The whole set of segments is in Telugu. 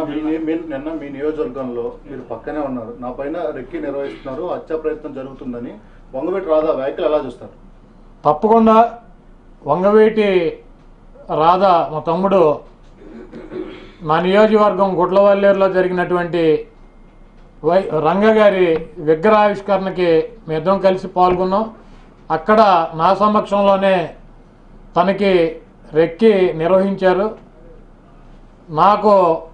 నిన్న మీ నియోజకవర్గంలో మీరు పక్కనే ఉన్నారు, నా పైన రెక్కి నిర్వహిస్తున్నారు, హత్యా ప్రయత్నం జరుగుతుందని వంగవీటి రాధా వ్యాఖ్యలు ఎలా చూస్తారు? తప్పకుండా వంగవీటి రాధా మా తమ్ముడు మా నియోజకవర్గం గుట్లవల్లేరులో జరిగినటువంటి రంగగారి విగ్రహావిష్కరణకి మేమిద్దరం కలిసి పాల్గొన్నాం. అక్కడ నా సమక్షంలోనే తనకి రెక్కి నిర్వహించారు. నాకు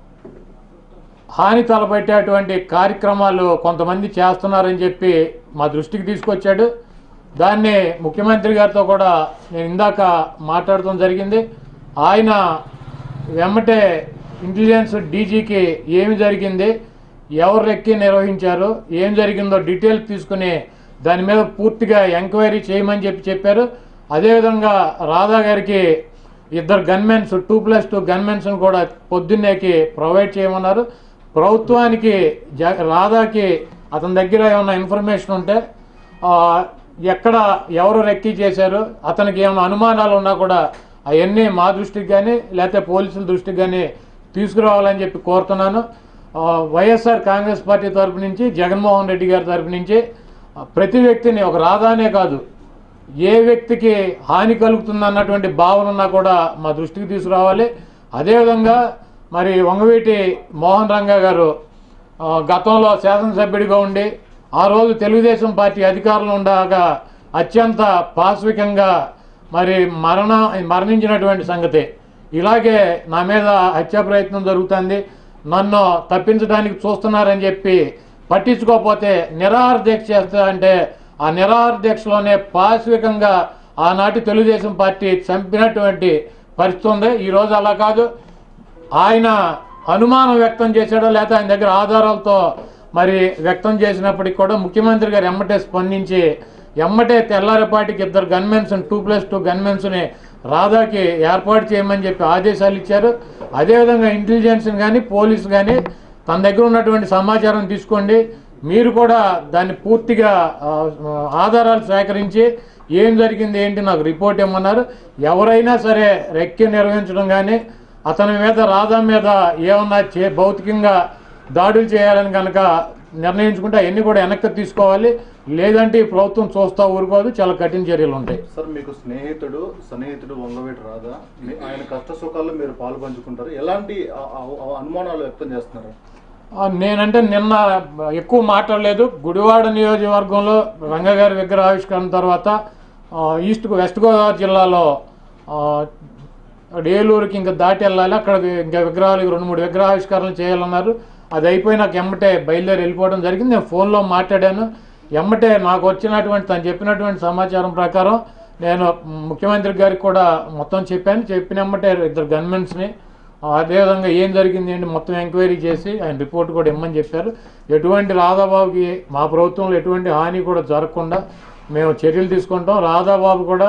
హాని తలపెట్టేటువంటి కార్యక్రమాలు కొంతమంది చేస్తున్నారని చెప్పి మా దృష్టికి తీసుకొచ్చాడు. దాన్ని ముఖ్యమంత్రి గారితో కూడా నేను ఇందాక మాట్లాడటం జరిగింది. ఆయన వెంబటే ఇంటెలిజెన్స్ డీజీకి ఏమి జరిగింది, ఎవరు రెక్కి నిర్వహించారు, ఏం జరిగిందో డీటెయిల్స్ తీసుకుని దాని మీద పూర్తిగా ఎంక్వైరీ చేయమని చెప్పారు. అదేవిధంగా రాధా గారికి 2 గన్మెన్స్ 2+2 గన్మెన్స్ను కూడా పొద్దున్నేకి ప్రొవైడ్ చేయమన్నారు. ప్రభుత్వానికి రాధాకి అతని దగ్గర ఏమైనా ఇన్ఫర్మేషన్ ఉంటే ఎక్కడ ఎవరు రెక్కి చేశారు, అతనికి ఏమైనా అనుమానాలు ఉన్నా కూడా అవన్నీ మా దృష్టికి కానీ లేకపోతే పోలీసుల దృష్టికి కానీ తీసుకురావాలని చెప్పి కోరుతున్నాను. వైఎస్ఆర్ కాంగ్రెస్ పార్టీ తరపు నుంచి, జగన్మోహన్ రెడ్డి గారి తరపు నుంచి ప్రతి వ్యక్తిని, ఒక రాధానే కాదు, ఏ వ్యక్తికి హాని కలుగుతుందన్నటువంటి భావన ఉన్నా కూడా మా దృష్టికి తీసుకురావాలి. అదేవిధంగా మరి వంగవీటి మోహన్ రంగా గారు గతంలో శాసనసభ్యుడిగా ఉండి ఆ రోజు తెలుగుదేశం పార్టీ అధికారంలో ఉండగా అత్యంత పాశవికంగా మరి మరణించినటువంటి సంగతి. ఇలాగే నా మీద హత్యా ప్రయత్నం జరుగుతుంది, నన్ను తప్పించడానికి చూస్తున్నారని చెప్పి పట్టించుకోకపోతే నిరాహార దీక్ష చేస్తా అంటే ఆ నిరాహార దీక్షలోనే పాశవికంగా ఆనాటి తెలుగుదేశం పార్టీ చంపినటువంటి పరిస్థితి ఉంది. ఈరోజు అలా కాదు. ఆయన అనుమానం వ్యక్తం చేశాడో లేకపోతే ఆయన దగ్గర ఆధారాలతో మరి వ్యక్తం చేసినప్పటికీ కూడా ముఖ్యమంత్రి గారు ఎమ్మటే స్పందించి ఎమ్మటే తెల్లారిపాటికి 2 గన్మెన్స్ 2+2 గన్మెన్స్ని రాధాకి ఏర్పాటు చేయమని చెప్పి ఆదేశాలు ఇచ్చారు. అదేవిధంగా ఇంటెలిజెన్స్ కానీ పోలీసు కానీ తన దగ్గర ఉన్నటువంటి సమాచారం తీసుకోండి, మీరు కూడా దాన్ని పూర్తిగా ఆధారాలు సేకరించి ఏం జరిగింది ఏంటి నాకు రిపోర్ట్ ఇవ్వమన్నారు. ఎవరైనా సరే రెక్కి నిర్వహించడం కానీ అతని మీద రాధా మీద ఏమన్నా భౌతికంగా దాడులు చేయాలని కనుక నిర్ణయించుకుంటే అవన్నీ కూడా వెనక్కి తీసుకోవాలి. లేదంటే ఈ ప్రభుత్వం చూస్తా ఊరుకోదు, చాలా కఠిన చర్యలు ఉంటాయి. సార్, మీకు సన్నిహితుడు వంగవీటి రాధా, ఆయన కష్ట సుఖాల్లో మీరు పాలు పంచుకుంటారు, ఎలాంటి అనుమానాలు వ్యక్తం చేస్తున్నారు? నేనంటే నిన్న ఎక్కువ మాట్లాడలేదు. గుడివాడ నియోజకవర్గంలో రంగగారి విగ్రహావిష్కరణ తర్వాత వెస్ట్ గోదావరి జిల్లాలో ఏలూరుకి ఇంకా దాటి వెళ్ళాలి, అక్కడ ఇంకా విగ్రహాలు 2-3 విగ్రహావిష్కరణలు చేయాలన్నారు. అది అయిపోయి నాకు ఎమ్మటే బయలుదేరి వెళ్ళిపోవడం జరిగింది. నేను ఫోన్లో మాట్లాడాను. ఎమ్మటే నాకు వచ్చినటువంటి తను చెప్పినటువంటి సమాచారం ప్రకారం నేను ముఖ్యమంత్రి గారికి కూడా మొత్తం చెప్పినమ్మటే 2 గన్మెన్స్ని అదేవిధంగా ఏం జరిగింది ఏంటి మొత్తం ఎంక్వైరీ చేసి ఆయన రిపోర్ట్ కూడా ఇమ్మని చెప్పారు. ఎటువంటి రాధాబాబుకి మా ప్రభుత్వంలో ఎటువంటి హాని కూడా జరగకుండా మేము చర్యలు తీసుకుంటాం. రాధాబాబు కూడా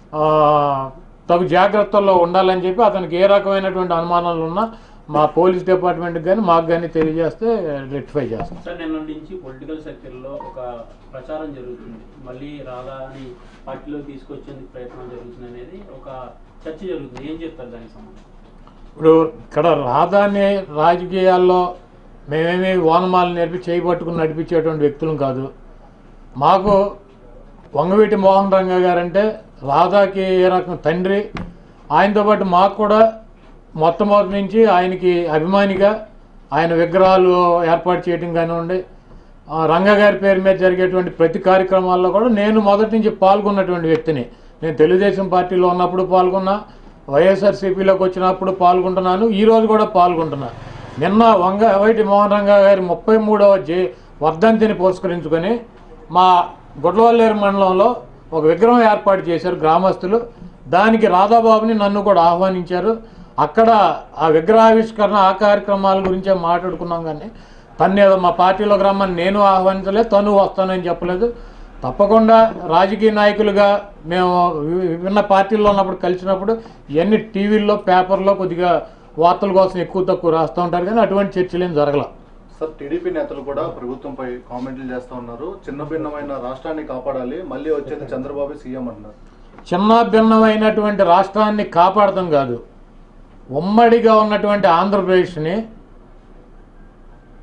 తగు జాగ్రత్తల్లో ఉండాలని చెప్పి అతనికి ఏ రకమైనటువంటి అనుమానాలు ఉన్నా మా పోలీస్ డిపార్ట్మెంట్కి కానీ మాకు కానీ తెలియజేస్తే రెక్టిఫై చేస్తాం. సార్, నిన్న నుంచి పొలిటికల్ సెక్టర్లో ఒక ప్రచారం జరుగుతుంది, మళ్ళీ రాధాని పార్టీలో తీసుకొచ్చేందుకు ప్రయత్నం జరుగుతుంది అనేది ఒక చర్చ జరుగుతుంది. ఏం చెప్తారు దానికి సంబంధించి? ఇప్పుడు ఇక్కడ రాధాని రాజకీయాల్లో మేమేమి ఓనమాలు నేర్పి చేయబట్టుకుని నడిపించేటువంటి వ్యక్తులం కాదు. మాకు వంగవీటి మోహన్ రంగా గారంటే రాధాకి ఏ రకం తండ్రి, ఆయనతో పాటు మాకు కూడా మొట్టమొదటి నుంచి ఆయనకి అభిమానిగా ఆయన విగ్రహాలు ఏర్పాటు చేయడం కానివ్వండి, రంగగారి పేరు మీద జరిగేటువంటి ప్రతి కార్యక్రమాల్లో కూడా నేను మొదటి నుంచి పాల్గొన్నటువంటి వ్యక్తిని. నేను తెలుగుదేశం పార్టీలో ఉన్నప్పుడు పాల్గొన్నా, వైఎస్ఆర్సీపీలోకి వచ్చినప్పుడు పాల్గొంటున్నాను, ఈరోజు కూడా పాల్గొంటున్నాను. నిన్న వంగవీటి మోహన్ రంగా గారి 33వ వర్ధంతిని పురస్కరించుకొని మా గుట్లవల్లేరు మండలంలో ఒక విగ్రహం ఏర్పాటు చేశారు గ్రామస్తులు. దానికి రాధాబాబుని నన్ను కూడా ఆహ్వానించారు. అక్కడ ఆ విగ్రహావిష్కరణ ఆ కార్యక్రమాల గురించే మాట్లాడుకున్నాం. కానీ తను ఏదో మా పార్టీలోకి రమ్మని నేను ఆహ్వానించలేదు, తను వస్తానని చెప్పలేదు. తప్పకుండా రాజకీయ నాయకులుగా మేము విభిన్న పార్టీల్లో ఉన్నప్పుడు కలిసినప్పుడు ఇవన్నీ టీవీల్లో పేపర్లో కొద్దిగా వార్తల కోసం ఎక్కువ తక్కువ రాస్తూ ఉంటారు, కానీ అటువంటి చర్చలు ఏం జరగల. సార్, టీడీపీ నేతలు కూడా ప్రభుత్వంపై కామెంట్లు చేస్తూ ఉన్నారు. చిన్న భిన్నమైన రాష్ట్రాన్ని కాపాడాలి, మళ్ళీ వచ్చేది చంద్రబాబు సీఎం అంటున్నారు. చిన్న భిన్నమైనటువంటి రాష్ట్రాన్ని కాపాడటం కాదు, ఉమ్మడిగా ఉన్నటువంటి ఆంధ్రప్రదేశ్ని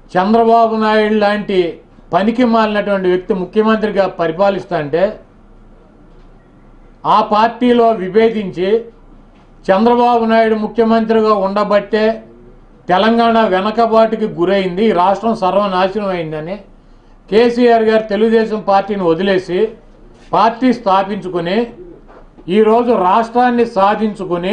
చంద్రబాబు నాయుడు లాంటి పనికి మాలినటువంటి వ్యక్తి ముఖ్యమంత్రిగా పరిపాలిస్తుంటే ఆ పార్టీలో విభేదించి చంద్రబాబు నాయుడు ముఖ్యమంత్రిగా ఉండబట్టే తెలంగాణ వెనకబాటుకి గురైంది, ఈ రాష్ట్రం సర్వనాశనం అయిందని కేసీఆర్ గారు తెలుగుదేశం పార్టీని వదిలేసి పార్టీ స్థాపించుకుని ఈరోజు రాష్ట్రాన్ని సాధించుకుని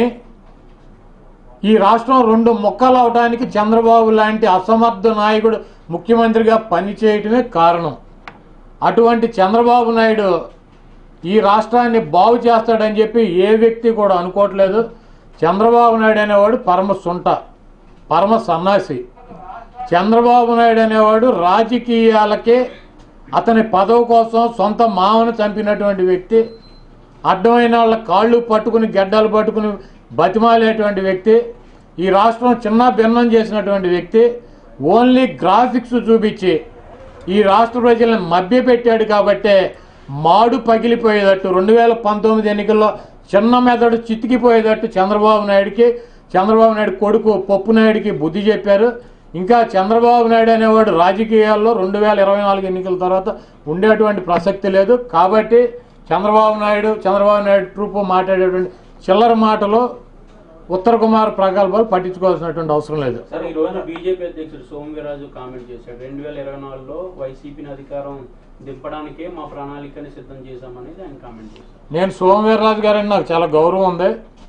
ఈ రాష్ట్రం రెండు ముక్కలు అవడానికి చంద్రబాబు లాంటి అసమర్థ నాయకుడు ముఖ్యమంత్రిగా పనిచేయటమే కారణం. అటువంటి చంద్రబాబు నాయుడు ఈ రాష్ట్రాన్ని బాగు చేస్తాడని చెప్పి ఏ వ్యక్తి కూడా అనుకోవట్లేదు. చంద్రబాబు నాయుడు అనేవాడు పరమ సుంట, పరమ సన్నాసి. చంద్రబాబు నాయుడు అనేవాడు రాజకీయాలకే అతని పదవి కోసం సొంత మామను చంపినటువంటి వ్యక్తి, అడ్డమైన వాళ్ళ కాళ్ళు పట్టుకుని గెడ్డలు పట్టుకుని బతిమాలేటువంటి వ్యక్తి, ఈ రాష్ట్రం చిన్న భిన్నం చేసినటువంటి వ్యక్తి, ఓన్లీ గ్రాఫిక్స్ చూపించి ఈ రాష్ట్ర ప్రజలను మభ్యపెట్టాడు. కాబట్టే మాడు పగిలిపోయేటట్టు 2019 ఎన్నికల్లో చిన్న మెదడు చితికిపోయేటట్టు చంద్రబాబు నాయుడు కొడుకు పప్పు నాయుడికి బుద్ధి చెప్పారు. ఇంకా చంద్రబాబు నాయుడు అనేవాడు రాజకీయాల్లో 2024 ఎన్నికల తర్వాత ఉండేటువంటి ప్రసక్తి లేదు. కాబట్టి చంద్రబాబు నాయుడు ట్రూప్ మాట్లాడేటువంటి చిల్లర మాటలు ఉత్తర కుమార్ ప్రగల్భాలు పట్టించుకోవాల్సినటువంటి అవసరం లేదు. సార్, ఈ రోజున బీజేపీ అధ్యక్షుడు సోమవీర్రాజు కామెంట్ చేశాడు, 2024లో వైసీపీని అధికారం దింపడానికే మా ప్రణాళికని సిద్ధం చేశామనేది ఆయన కామెంట్ చేశారు. నేను సోమవీర్రాజు గారని నాకు చాలా గౌరవం ఉంది.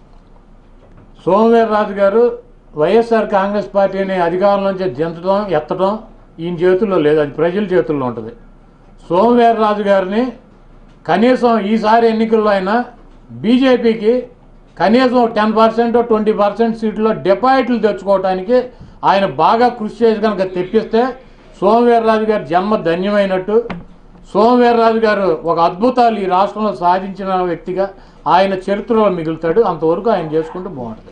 సోమవీర్రాజు గారు వైఎస్ఆర్ కాంగ్రెస్ పార్టీని అధికారం నుంచి దించడం ఎత్తడం ఈయన చేతుల్లో లేదు, అది ప్రజల చేతుల్లో ఉంటుంది. సోమవీర్రాజు గారిని కనీసం ఈసారి ఎన్నికల్లో అయినా బీజేపీకి కనీసం 10% 20% సీట్లో డిపాజిట్లు తెచ్చుకోవడానికి ఆయన బాగా కృషి చేసి కనుక తెప్పిస్తే సోమవీర్రాజు గారి జన్మ ధన్యమైనట్టు. సోమవీర్రాజు గారు ఒక అద్భుతాలు ఈ రాష్ట్రంలో సాధించిన వ్యక్తిగా ఆయన చరిత్రలో మిగులుతాడు. అంతవరకు ఆయన చేసుకుంటే బాగుంటుంది.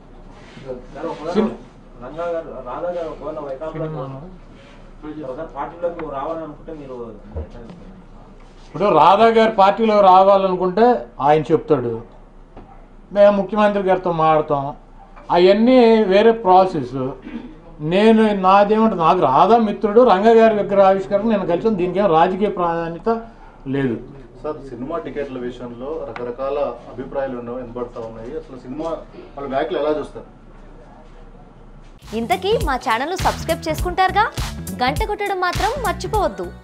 ఇప్పుడు రాధా గారు పార్టీలో రావాలనుకుంటే ఆయన చెప్తాడు, మేము ముఖ్యమంత్రి గారితో మాట్లాడతాం, అవన్నీ వేరే ప్రాసెస్. నాదేమంటే నాకు రాధా మిత్రుడు, రంగా గారి విగ్రహ ఆవిష్కరణ నేను కలిసి దీనికి ఏం రాజకీయ ప్రాధాన్యత లేదు. సార్, సినిమా టికెట్ల విషయంలో రకరకాల అభిప్రాయాలు వినబడతా ఉన్నాయి. అసలు సినిమా వాళ్ళ వ్యాఖ్యలు ఎలా చూస్తారు? ఇంతకీ మా ఛానల్ సబ్స్క్రైబ్ చేసుకుంటారుగా, గంట కొట్టడం మాత్రం మర్చిపోవద్దు.